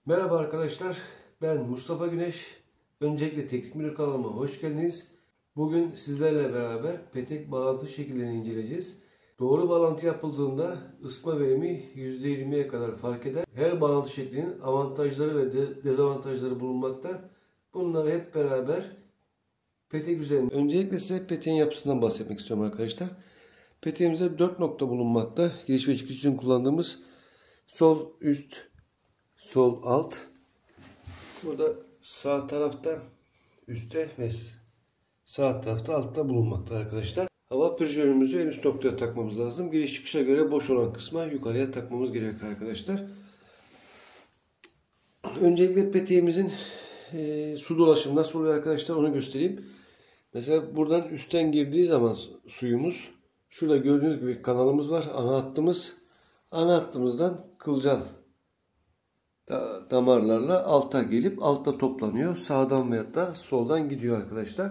Merhaba arkadaşlar, ben Mustafa Güneş. Öncelikle Teknik Müdür kanalıma hoş geldiniz. Bugün sizlerle beraber petek bağlantı şekillerini inceleyeceğiz. Doğru bağlantı yapıldığında ısıtma verimi %20'ye kadar fark eder. Her bağlantı şeklinin avantajları ve dezavantajları bulunmakta. Bunları hep beraber petek üzerinde. Öncelikle size peteğin yapısından bahsetmek istiyorum arkadaşlar. Peteğimizde 4 nokta bulunmakta. Giriş ve çıkış için kullandığımız sol üst, sol alt. Burada sağ tarafta üstte ve sağ tarafta altta bulunmakta arkadaşlar. Hava pürjörümüzü en üst noktaya takmamız lazım. Giriş çıkışa göre boş olan kısma yukarıya takmamız gerekiyor arkadaşlar. Öncelikle peteğimizin su dolaşımı nasıl oluyor arkadaşlar onu göstereyim. Mesela buradan üstten girdiği zaman suyumuz, şurada gördüğünüz gibi kanalımız var. Ana hattımız. Ana hattımızdan kılcal damarlarla alta gelip altta toplanıyor. Sağdan veya da soldan gidiyor arkadaşlar.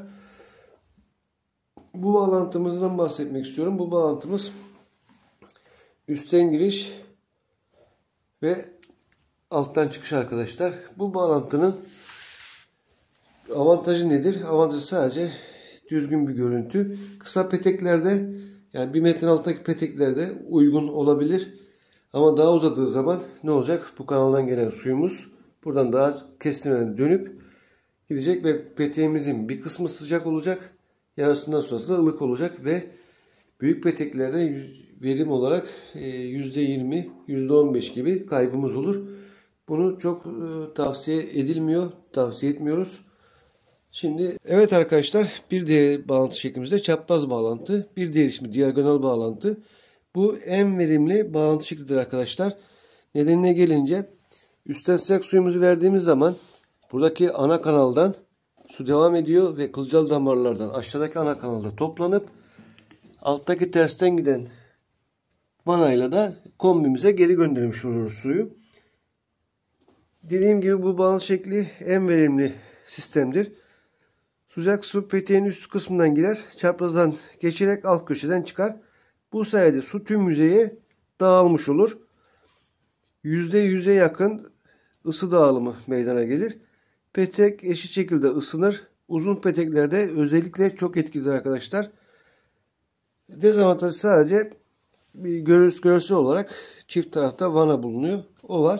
Bu bağlantımızdan bahsetmek istiyorum. Bu bağlantımız üstten giriş ve alttan çıkış arkadaşlar. Bu bağlantının avantajı nedir? Avantajı sadece düzgün bir görüntü. Kısa peteklerde, yani 1 metrenin altındaki peteklerde uygun olabilir. Ama daha uzadığı zaman ne olacak? Bu kanaldan gelen suyumuz buradan daha kestirmeden dönüp gidecek ve peteğimizin bir kısmı sıcak olacak. Yarısından sonrası da ılık olacak ve büyük peteklerde verim olarak %20, %15 gibi kaybımız olur. Bunu çok tavsiye edilmiyor, tavsiye etmiyoruz. Şimdi evet arkadaşlar, bir diğer bağlantı şeklimizde çapraz bağlantı, bir diğer ismi diagonal bağlantı. Bu en verimli bağlantı şeklidir arkadaşlar. Nedenine gelince üstten sıcak suyumuzu verdiğimiz zaman buradaki ana kanaldan su devam ediyor ve kılcal damarlardan aşağıdaki ana kanalda toplanıp alttaki tersten giden vanayla da kombimize geri göndermiş oluruz suyu. Dediğim gibi bu bağlantı şekli en verimli sistemdir. Sıcak su peteğin üst kısmından girer, çaprazdan geçerek alt köşeden çıkar. Bu sayede su tüm yüzeye dağılmış olur. %100'e yakın ısı dağılımı meydana gelir. Petek eşit şekilde ısınır. Uzun peteklerde özellikle çok etkilidir arkadaşlar. Dezavantajı sadece bir görsel olarak çift tarafta vana bulunuyor. O var.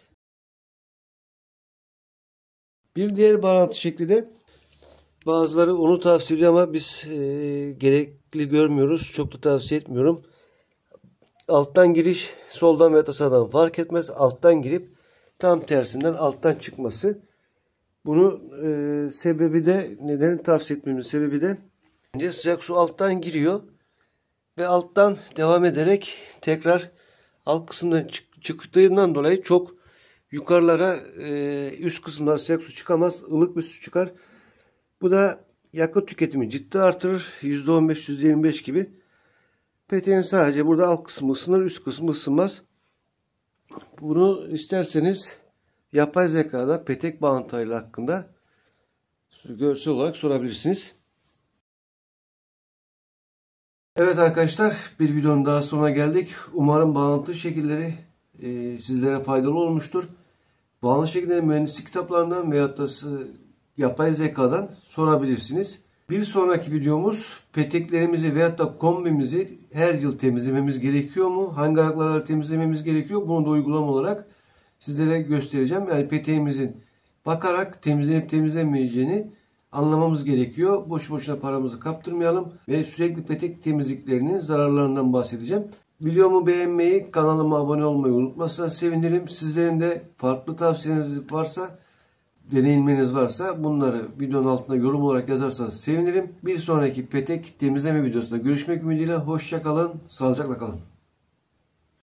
Bir diğer bağlantı şekli de bazıları onu tavsiye ediyor ama biz gerekli görmüyoruz. Çok da tavsiye etmiyorum. Alttan giriş soldan veya sağdan fark etmez. Alttan girip tam tersinden alttan çıkması. Bunu sebebi de, neden tavsiye etmemin sebebi de önce sıcak su alttan giriyor ve alttan devam ederek tekrar alt kısımdan çıktığından dolayı çok yukarılara üst kısımlara sıcak su çıkamaz. Ilık bir su çıkar. Bu da yakıt tüketimi ciddi artırır. %15, %25 gibi. Peteğin sadece burada alt kısmı ısınır, üst kısmı ısınmaz. Bunu isterseniz yapay zekada petek bağlantıları hakkında görsel olarak sorabilirsiniz. Evet arkadaşlar, bir videonun daha sonuna geldik. Umarım bağlantı şekilleri sizlere faydalı olmuştur. Bağlantı şekilleri mühendislik kitaplarından veyahut da yapay zekadan sorabilirsiniz. Bir sonraki videomuz peteklerimizi veyahut da kombimizi her yıl temizlememiz gerekiyor mu? Hangi aralıklarla temizlememiz gerekiyor? Bunu da uygulama olarak sizlere göstereceğim. Yani peteğimizin bakarak temizlenip temizlenmeyeceğini anlamamız gerekiyor. Boş boşuna paramızı kaptırmayalım ve sürekli petek temizliklerinin zararlarından bahsedeceğim. Videomu beğenmeyi, kanalıma abone olmayı unutmazsanız sevinirim. Sizlerin de farklı tavsiyeleriniz varsa, deneyimleriniz varsa bunları videonun altına yorum olarak yazarsanız sevinirim. Bir sonraki petek temizleme videosunda görüşmek ümidiyle. Hoşça kalın, sağlıcakla kalın.